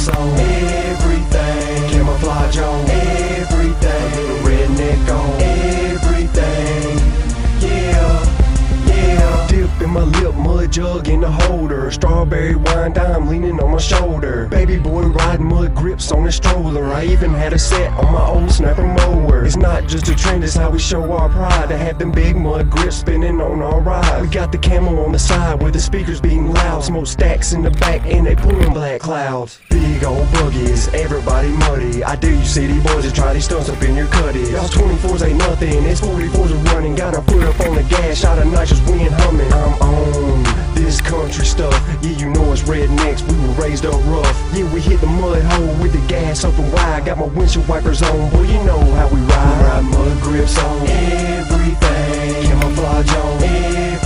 on everything, camouflage on everything, a little redneck on everything. Yeah, dip in my lip, mud jug in the holder, strawberry wine dime leaning on my shoulder, baby boy riding mud grips on the stroller. I even had a set on my old snapper mower. It's not just a trend, it's how we show our pride, to have them big mud grips spinning on our ride. We got the camo on the side with the speakers beating loud, smoke stacks in the back and they pulling black clouds. Big old buggies, everybody muddy. I dare you city boys to try these stunts up in your cutty. Y'all's 24s ain't nothing, it's 44s are running. Gotta put up on the gas, shot a nitrous wind humming. I'm on this country stuff, yeah you know it's rednecks, we were raised up rough. Yeah we hit the mud hole with the gas open wide, got my windshield wipers on, boy you know how we ride. We ride mud grips on everything, camouflage on everything.